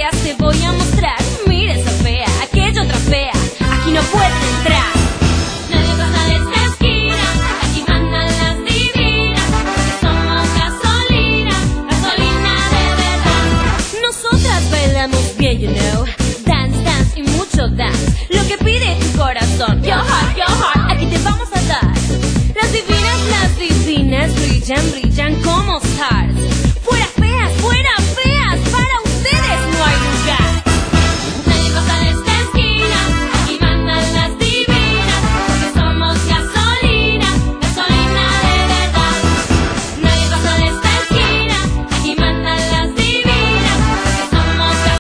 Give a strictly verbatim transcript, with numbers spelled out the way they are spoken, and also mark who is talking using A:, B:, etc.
A: chicas te voy a mostrar. Mira esa fea, aquella otra fea, aquí no pueden entrar. Nadie pasa de esta esquina, aquí mandan las divinas, porque somos gasolina, gasolina de verdad. Nosotras bailamos bien, you know, dance, dance y mucho dance, lo que pide tu corazón. Your heart, your heart, aquí te vamos a dar. Las divinas, las divinas brillan, brillan como stars. Fuera